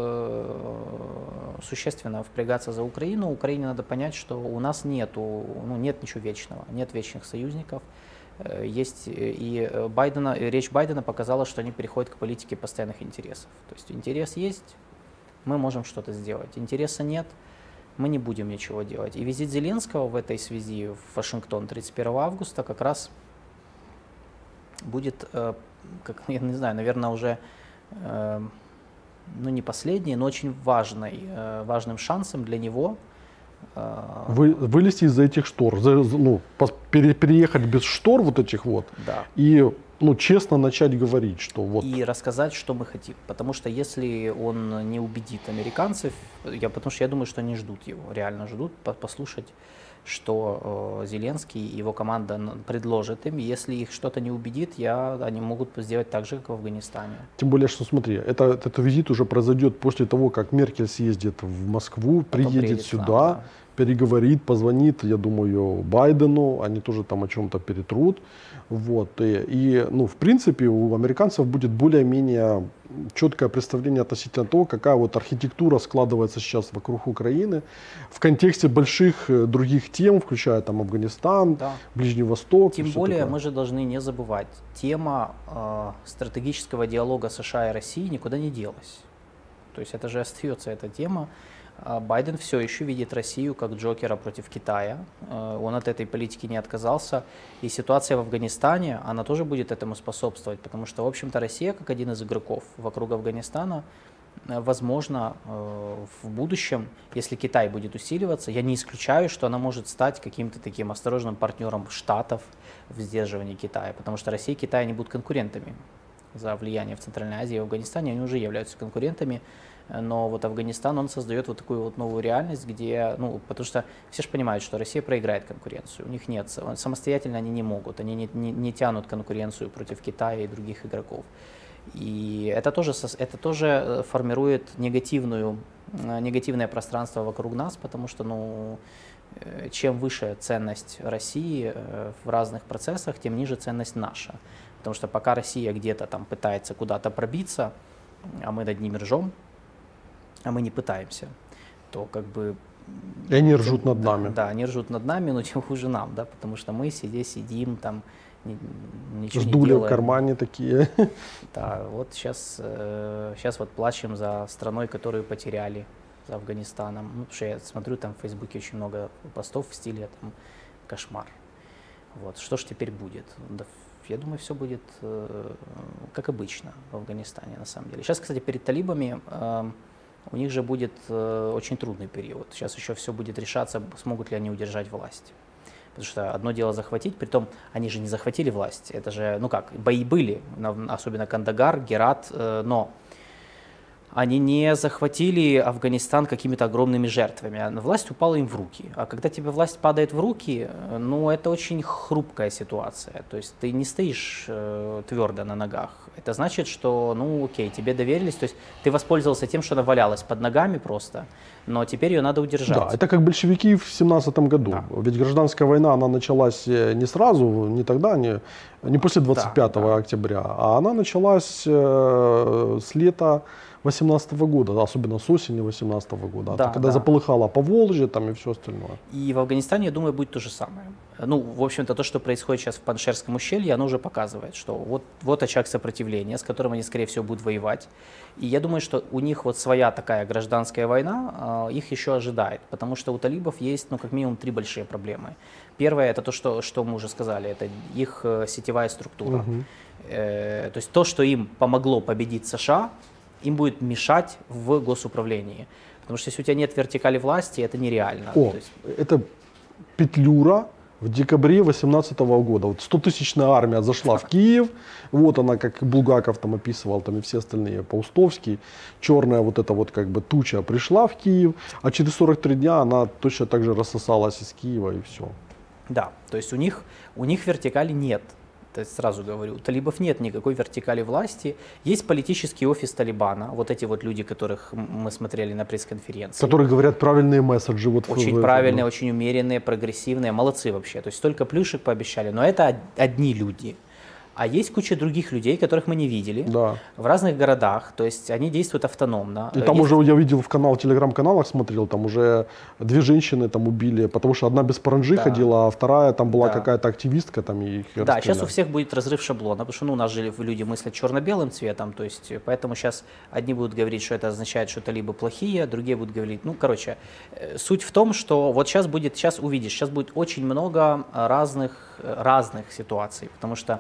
существенно впрягаться за Украину. Украине надо понять, что у нас нет ничего вечного, нет вечных союзников. Есть и речь Байдена показала, что они переходят к политике постоянных интересов. То есть интерес есть, мы можем что-то сделать. Интереса нет, мы не будем ничего делать. И визит Зеленского в этой связи в Вашингтон 31 августа как раз будет, как, я не знаю, наверное, уже ну, не последний, но очень важным шансом для него. Вылезти из-за этих штор, переехать без штор вот этих вот, да. И, ну, честно начать говорить, что вот. И рассказать, что мы хотим. Потому что если он не убедит американцев, потому что я думаю, что они ждут его, реально ждут послушать, что Зеленский и его команда предложат им. Если их что-то не убедит, они могут сделать так же, как в Афганистане. Тем более, что смотри, этот визит уже произойдет после того, как Меркель съездит в Москву, приедет сюда, нам, да. переговорит, позвонит, я думаю, Байдену, они тоже там о чем-то перетрут. Вот. И, ну, в принципе, у американцев будет более-менее четкое представление относительно того, какая вот архитектура складывается сейчас вокруг Украины в контексте больших других тем, включая там Афганистан, да. Ближний Восток. Тем более мы же должны не забывать, тема стратегического диалога США и России никуда не делась. То есть это же остается эта тема. Байден все еще видит Россию как джокера против Китая. Он от этой политики не отказался. И ситуация в Афганистане, она тоже будет этому способствовать, потому что, в общем-то, Россия, как один из игроков вокруг Афганистана, возможно, в будущем, если Китай будет усиливаться, я не исключаю, что она может стать каким-то таким осторожным партнером Штатов в сдерживании Китая, потому что Россия и Китай не будут конкурентами за влияние в Центральной Азии и в Афганистане, они уже являются конкурентами. Но вот Афганистан, он создает вот такую вот новую реальность, где, ну, потому что все же понимают, что Россия проиграет конкуренцию, у них нет, самостоятельно они не могут, они не тянут конкуренцию против Китая и других игроков. И это тоже формирует негативное пространство вокруг нас, потому что, ну, чем выше ценность России в разных процессах, тем ниже ценность наша. Потому что пока Россия где-то там пытается куда-то пробиться, а мы над ними ржем, а мы не пытаемся, то как бы... И они ржут над нами. Да, они ржут над нами, но тем хуже нам, да, потому что мы здесь сидим, там, ничего не делаем. Ждули в кармане такие. Да, вот сейчас вот плачем за страной, которую потеряли, за Афганистаном. Ну, потому что я смотрю, там в Фейсбуке очень много постов в стиле там кошмар. Вот, что ж теперь будет? Да, я думаю, все будет как обычно в Афганистане, на самом деле. Сейчас, кстати, перед талибами у них же будет очень трудный период. Сейчас еще все будет решаться, смогут ли они удержать власть. Потому что одно дело захватить, притом они же не захватили власть. Это же, ну как, бои были, особенно Кандагар, Герат, но Они не захватили Афганистан какими-то огромными жертвами, а власть упала им в руки. А когда тебе власть падает в руки, ну, это очень хрупкая ситуация. То есть ты не стоишь твердо на ногах. Это значит, что, ну, окей, тебе доверились, то есть ты воспользовался тем, что она валялась под ногами просто, но теперь ее надо удержать. Да, это как большевики в 17 году. Да. Ведь гражданская война, она началась не сразу, не тогда, не после 25 октября, а она началась с лета 18 года, особенно с осени 18 года, Да, когда заполыхало Поволжье там и все остальное. И в Афганистане, я думаю, будет то же самое. Ну, в общем-то, то, что происходит сейчас в Паншерском ущелье, оно уже показывает, что вот очаг сопротивления, с которым они, скорее всего, будут воевать. И я думаю, что у них вот своя такая гражданская война их еще ожидает, потому что у талибов есть, ну, как минимум, 3 большие проблемы. Первое, это то, что мы уже сказали, это их сетевая структура. То есть то, что им помогло победить США, им будет мешать в госуправлении. Потому что если у тебя нет вертикали власти, это нереально. Это Петлюра в декабре 2018 года. Вот 100-тысячная армия зашла в Киев. Вот она, как Булгаков там описывал, там и все остальные, Паустовский. Черная вот эта вот как бы туча пришла в Киев, а через 43 дня она точно так же рассосалась из Киева и все. Да, то есть у них вертикали нет. То есть сразу говорю, у талибов нет никакой вертикали власти. Есть политический офис Талибана, вот эти вот люди, которых мы смотрели на пресс-конференции. Которые говорят правильные месседжи. Вот очень правильные, очень умеренные, прогрессивные, молодцы вообще. То есть столько плюшек пообещали, но это одни люди. А есть куча других людей, которых мы не видели, в разных городах, то есть они действуют автономно. И там уже я видел в телеграм-каналах смотрел, там уже 2 женщины там убили, потому что одна без паранджи ходила, а вторая там была какая-то активистка. Там, и их да, сейчас у всех будет разрыв шаблона, потому что у нас же люди мыслят черно-белым цветом, то есть поэтому сейчас одни будут говорить, что это означает, что талибы плохие, другие будут говорить, ну, короче, суть в том, что вот сейчас увидишь, сейчас будет очень много разных ситуаций, потому что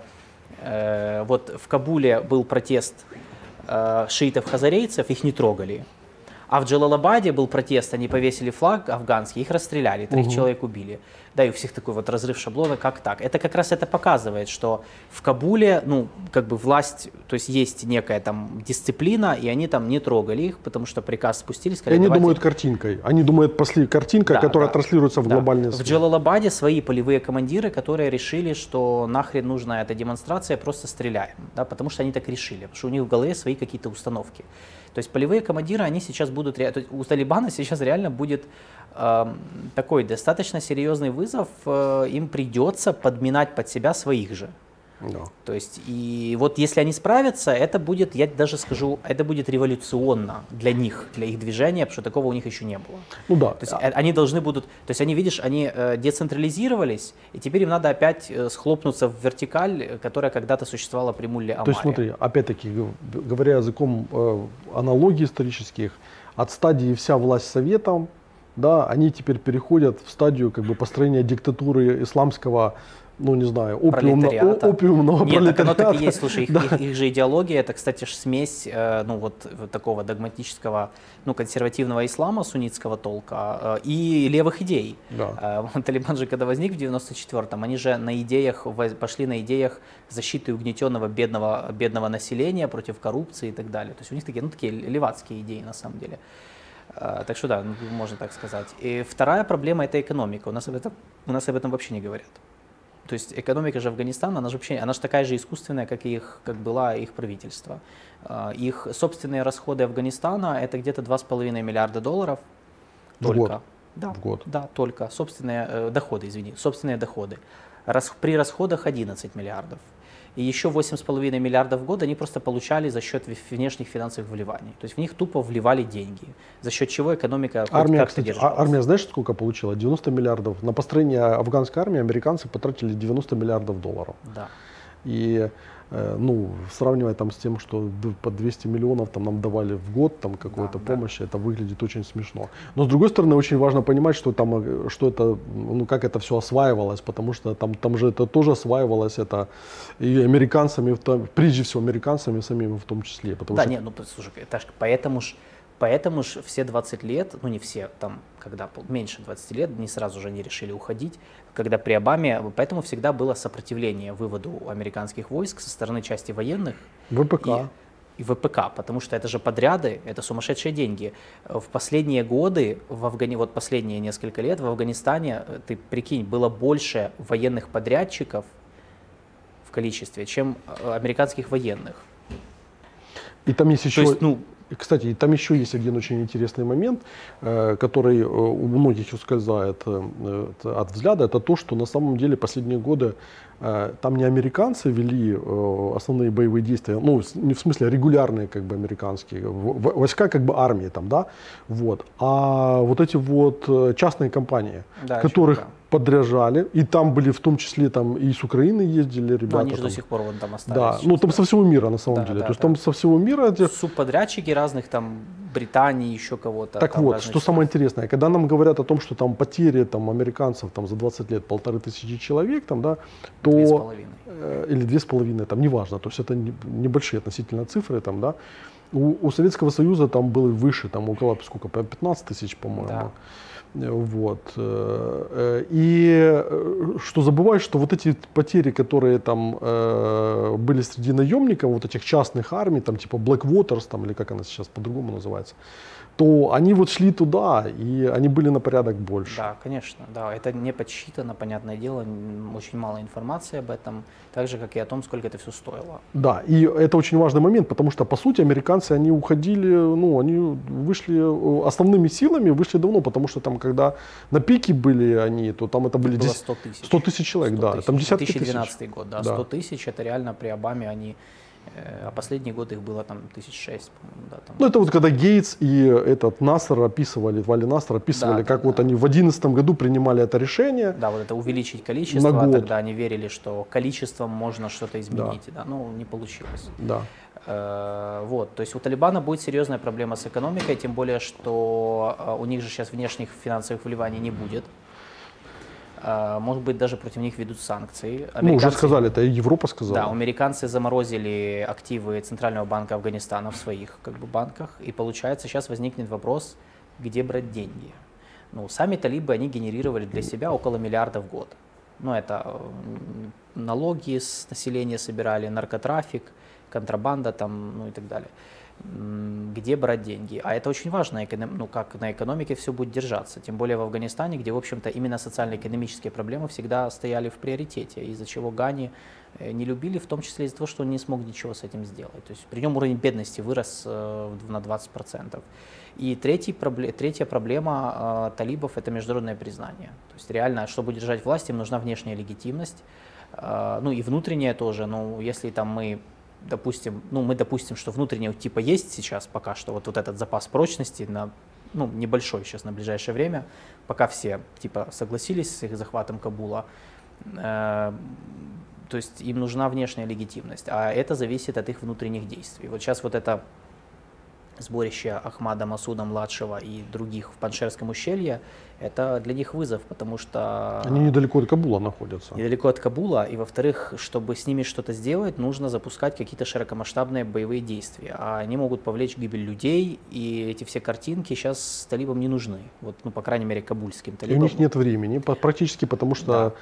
вот в Кабуле был протест шиитов-хазарейцев, их не трогали. А в Джалалабаде был протест, они повесили флаг афганский, их расстреляли, 3 человек убили. Да, и у всех такой вот разрыв шаблона, как так? Это как раз это показывает, что в Кабуле, ну, как бы власть, то есть есть некая там дисциплина, и они там не трогали их, потому что приказ спустили, сказали, и они думают картинкой, они думают картинка, которая транслируется в глобальный свет. В Джалалабаде свои полевые командиры, которые решили, что нахрен нужна эта демонстрация, просто стреляем, да, потому что они так решили, потому что у них в голове свои какие-то установки. То есть полевые командиры, они сейчас будут, у Талибана сейчас реально будет такой достаточно серьезный вызов, им придется подминать под себя своих же. Да. То есть, и вот если они справятся, это будет, я даже скажу, это будет революционно для них, для их движения, потому что такого у них еще не было. Ну да. То есть они должны будут, то есть они, видишь, они децентрализировались, и теперь им надо опять схлопнуться в вертикаль, которая когда-то существовала при Мулле Омаре. То есть смотри, опять-таки, говоря языком аналогий исторических, от стадии вся власть советам, да, они теперь переходят в стадию как бы построения диктатуры исламского, ну не знаю, опиумного пролетариата. Нет, так оно так и есть, слушай, их же идеология, это, кстати, смесь, ну вот такого догматического, ну консервативного ислама, суннитского толка и левых идей. Да. Талибан же, когда возник в 94-м, они же пошли на идеях защиты угнетенного бедного населения против коррупции и так далее. То есть у них такие левацкие идеи на самом деле. Так что да, можно так сказать. И вторая проблема – это экономика. У нас об этом вообще не говорят. То есть экономика же Афганистана, она же такая же искусственная, как было их правительство. Их собственные расходы Афганистана – это где-то $2,5 миллиарда долларов. Только. В год. Да, в год. Да, только. Собственные доходы. При расходах 11 миллиардов. И еще 8,5 миллиардов в год они просто получали за счет внешних финансовых вливаний. То есть в них тупо вливали деньги, за счет чего экономика как-то держалась. Армия, знаешь, сколько получила? 90 миллиардов. На построение афганской армии американцы потратили 90 миллиардов долларов. Да. И сравнивая там с тем, что по 200 миллионов там нам давали в год там какой-то помощи, это выглядит очень смешно. Но с другой стороны, очень важно понимать, что как это все осваивалось, потому что там же это тоже осваивалось, это и американцами, прежде всего американцами самими в том числе. Слушай, это ж поэтому ж все 20 лет, ну не все, там, когда меньше 20 лет, не сразу же они решили уходить, когда при Обаме, поэтому всегда было сопротивление выводу американских войск со стороны части военных. ВПК. и ВПК, потому что это же подряды, это сумасшедшие деньги. В последние годы, вот последние несколько лет в Афганистане, ты прикинь, было больше военных подрядчиков в количестве, чем американских военных. И там есть еще, То есть, кстати, и там еще есть один очень интересный момент, который у многих ускользает от взгляда, это то, что на самом деле последние годы там не американцы вели основные боевые действия, ну, не в смысле регулярные, как бы, американские войска, как бы армии там, да, вот, а вот эти вот частные компании, да, которых подряжали, и там были в том числе там и с Украины ездили ребята. Но они же там, до сих пор вон там остались. Да, ну там со всего мира на самом деле, то есть там со всего мира. Субподрядчики разных там, Британии, еще кого-то. Так вот, что самое интересное, когда нам говорят о том, что там потери там, американцев там, за 20 лет 1500 человек, там, да, то... 2,5. Или 2,5, там, неважно, то есть это небольшие относительно цифры, там, да. У Советского Союза там было выше, там около, сколько, 15 тысяч, по-моему. Да. Вот. И что забываешь, что вот эти потери, которые там были среди наемников, вот этих частных армий, там типа Blackwaters, там, или как она сейчас по-другому называется, то они вот шли туда, и они были на порядок больше. Да, конечно, да, это не подсчитано, понятное дело, очень мало информации об этом, так же, как и о том, сколько это все стоило. Да, и это очень важный момент, потому что, по сути, американцы, они уходили, ну, они вышли основными силами, вышли давно, потому что там, когда на пике были они, то там это были 100 тысяч. 100 тысяч человек, 100 да, тысяч. там десятки тысяч. 2012 год, да, 100 тысяч, это реально при Обаме они... А последний год их было там 1006, по-моему, да. Там. Ну, это вот когда Гейтс и этот Нассер описывали, Вали Нассер описывали, да, как да, вот они в 2011 году принимали это решение. Да, вот это увеличить количество, на год. тогда они верили, что количеством можно что-то изменить, да, ну, не получилось. Да. Вот, то есть у Талибана будет серьезная проблема с экономикой, тем более, что у них же сейчас внешних финансовых вливаний не будет. Может быть, даже против них ведут санкции. Ну, уже сказали, это и Европа сказала. Да, американцы заморозили активы Центрального банка Афганистана в своих как бы, банках. И получается, сейчас возникнет вопрос, где брать деньги. Ну, сами талибы, они генерировали для себя около миллиарда в год. Ну, это налоги с населения собирали, наркотрафик, контрабанда там, ну и так далее. Где брать деньги. А это очень важно, ну, как на экономике все будет держаться. Тем более в Афганистане, где, в общем-то, именно социально-экономические проблемы всегда стояли в приоритете, из-за чего Гани не любили, в том числе из-за того, что он не смог ничего с этим сделать. То есть при нем уровень бедности вырос на 20%. И третья проблема талибов – это международное признание. То есть реально, чтобы держать власть, им нужна внешняя легитимность, ну и внутренняя тоже. Ну, если там мы допустим, что внутренне типа есть сейчас пока что вот этот запас прочности на, ну, небольшой сейчас на ближайшее время, пока все типа согласились с их захватом Кабула, то есть им нужна внешняя легитимность, а это зависит от их внутренних действий. Вот сейчас вот это сборище Ахмада Масуда-младшего и других в Паншерском ущелье, это для них вызов, потому что... Они недалеко от Кабула находятся. Недалеко от Кабула, и во-вторых, чтобы с ними что-то сделать, нужно запускать какие-то широкомасштабные боевые действия. А они могут повлечь гибель людей, и эти все картинки сейчас талибам не нужны. Вот, ну, по крайней мере, кабульским талибам. И у них нет времени, практически, потому что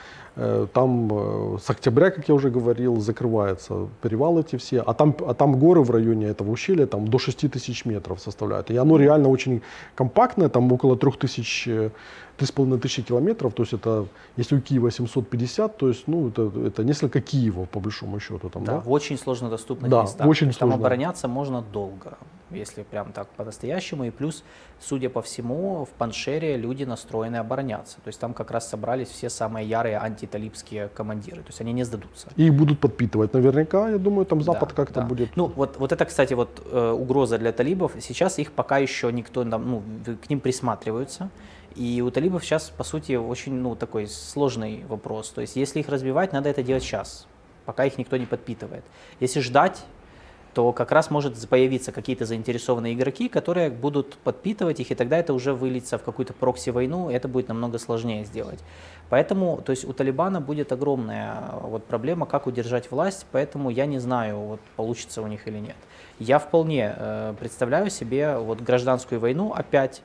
там с октября, как я уже говорил, закрываются перевалы эти все, а там горы в районе этого ущелья там до 6000 метров составляют. И оно реально очень компактное, там около 3500 километров, то есть это, если у Киева 750, то есть, ну, это несколько Киевов, по большому счету. Там, да, в очень сложно доступных да, местах. Очень там сложно. обороняться можно долго, если прям так по-настоящему. И плюс, судя по всему, в Паншере люди настроены обороняться. То есть там как раз собрались все самые ярые антиталибские командиры. То есть они не сдадутся. И их будут подпитывать. Наверняка, я думаю, там Запад как-то будет... Ну, вот это, кстати, вот угроза для талибов. Сейчас их пока еще никто, ну, к ним присматриваются. И у талибов сейчас, по сути, очень, ну, такой сложный вопрос. То есть если их разбивать, надо это делать сейчас, пока их никто не подпитывает. Если ждать, то как раз может появиться какие-то заинтересованные игроки, которые будут подпитывать их, и тогда это уже выльется в какую-то прокси-войну, и это будет намного сложнее сделать. Поэтому, то есть у Талибана будет огромная вот проблема, как удержать власть, поэтому я не знаю, вот, получится у них или нет. Я вполне представляю себе вот гражданскую войну опять,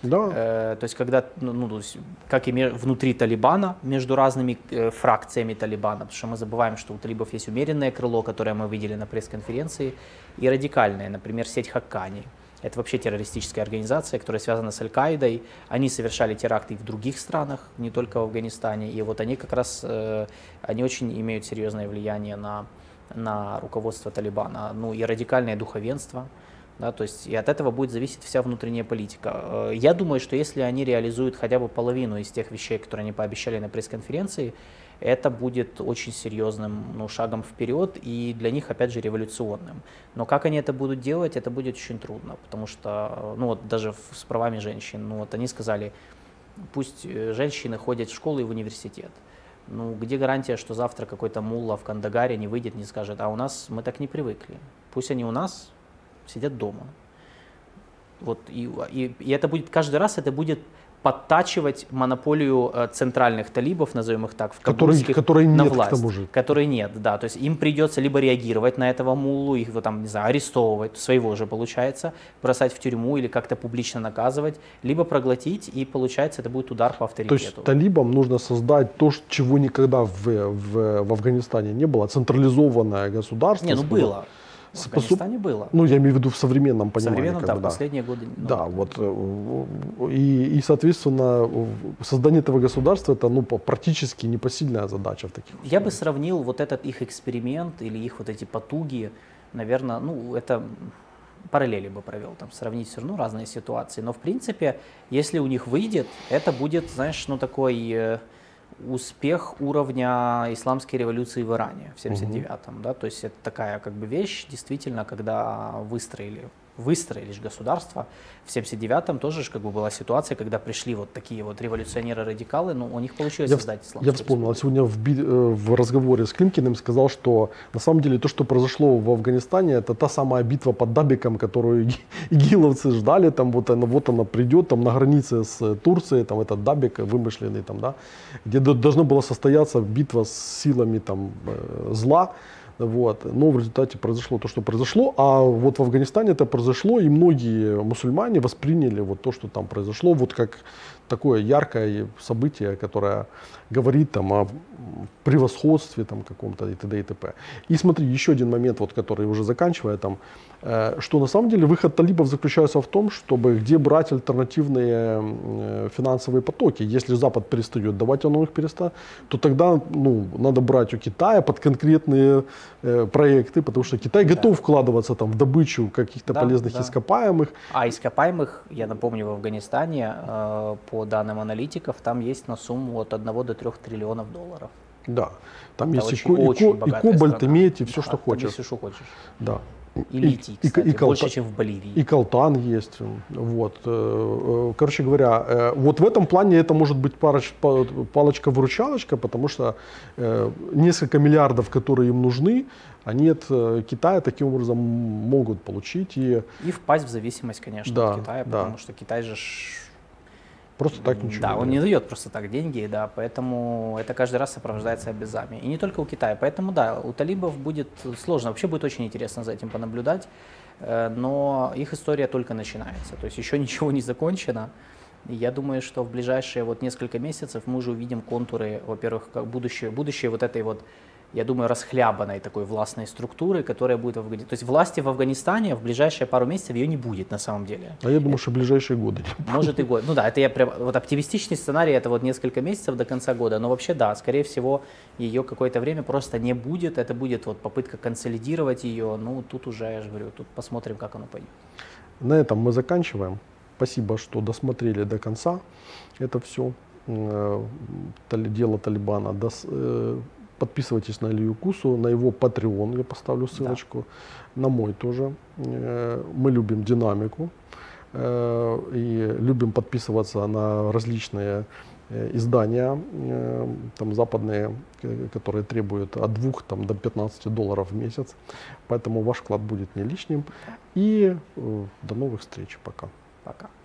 Да. То есть, когда, то есть, как и внутри Талибана, между разными фракциями Талибана, потому что мы забываем, что у талибов есть умеренное крыло, которое мы видели на пресс-конференции, и радикальное, например, сеть Хаккани. Это вообще террористическая организация, которая связана с Аль-Каидой. Они совершали теракты и в других странах, не только в Афганистане. И вот они как раз, они очень имеют серьезное влияние на руководство Талибана. Ну и радикальное духовенство. Да, то есть и от этого будет зависеть вся внутренняя политика. Я думаю, что если они реализуют хотя бы половину из тех вещей, которые они пообещали на пресс-конференции, это будет очень серьезным шагом вперед и для них, опять же, революционным. Но как они это будут делать, это будет очень трудно, потому что, даже с правами женщин, они сказали, пусть женщины ходят в школу и в университет. Где гарантия, что завтра какой-то мулла в Кандагаре не выйдет, не скажет, а у нас мы так не привыкли, пусть они у нас сидят дома. Вот, и это будет, каждый раз это будет подтачивать монополию центральных талибов, назовем их так, в кабульских, которые на нет, власть. к тому же. Которые нет, да. То есть им придется либо реагировать на этого муллу, их там, не знаю, арестовывать, своего же получается, бросать в тюрьму или как-то публично наказывать, либо проглотить, и получается это будет удар по авторитету. То есть талибам нужно создать то, чего никогда в Афганистане не было, централизованное государство. Не, было. В Афганистане было. Я имею в виду в современном понимании. В современном, да, последние годы. Да, вот. Соответственно, создание этого государства это практически непосильная задача в таких условиях. Я бы сравнил вот этот их эксперимент или их вот эти потуги, наверное, это параллели бы провел, там сравнить все равно разные ситуации. Но в принципе, если у них выйдет, это будет, знаешь, такой успех уровня исламской революции в Иране в 79-м, да, то есть это такая вещь, действительно, когда выстроились государства. В 79-м тоже была ситуация, когда пришли вот такие вот революционеры-радикалы, но у них получилось создать исламскую. Я вспомнил, сегодня в разговоре с Климкиным сказал, что на самом деле то, что произошло в Афганистане, это та самая битва под Дабиком, которую игиловцы ждали, там вот она придет, там на границе с Турцией, там этот Дабик вымышленный, там, да, где должна была состояться битва с силами там зла. Вот. Но в результате произошло то, что произошло, а вот в Афганистане это произошло, и многие мусульмане восприняли вот то, что там произошло, вот как такое яркое событие, которое говорит там о превосходстве там каком-то и т.д. и т.п. И смотри, еще один момент, вот, который уже заканчивая, там, что на самом деле выход талибов заключается в том, чтобы где брать альтернативные финансовые потоки. Если Запад перестает давать, он их перестает, то тогда надо брать у Китая под конкретные проекты, потому что Китай готов вкладываться там в добычу каких-то полезных ископаемых. А ископаемых, я напомню, в Афганистане, по данным аналитиков, там есть на сумму от 1 до 3 триллионов долларов. Да, там это есть очень и кобальт, и медь, и все, да, что хочешь. Все, что хочешь. Да. И литий, кстати, больше, чем в Боливии. И колтан есть. Вот. Короче говоря, вот в этом плане это может быть палочка-выручалочка, потому что несколько миллиардов, которые им нужны, они от Китая таким образом могут получить. И впасть в зависимость, конечно, от Китая, потому что Китай же... Просто так ничего он не дает просто так деньги, да, поэтому это каждый раз сопровождается обязами. И не только у Китая, поэтому да, у талибов будет сложно, вообще будет очень интересно за этим понаблюдать, но их история только начинается, то есть еще ничего не закончено. И я думаю, что в ближайшие несколько месяцев мы уже увидим контуры, во-первых, как будущее вот этой вот, я думаю, расхлябанной такой властной структуры, которая будет в Афганистане. То есть власти в Афганистане в ближайшие пару месяцев ее не будет на самом деле. А я думаю, что в ближайшие годы. Может и год. Это я прям, оптимистичный сценарий, это несколько месяцев до конца года. Но вообще да, скорее всего, ее какое-то время просто не будет. Это будет попытка консолидировать ее. Тут уже, я же говорю, тут посмотрим, как оно пойдет. На этом мы заканчиваем. Спасибо, что досмотрели до конца это все. Дело Талибана. Подписывайтесь на Илью Кусу, на его Patreon, я поставлю ссылочку, на мой тоже. Мы любим динамику и любим подписываться на различные издания там, западные, которые требуют от 2 до 15 долларов в месяц. Поэтому ваш вклад будет не лишним. И до новых встреч. Пока. Пока.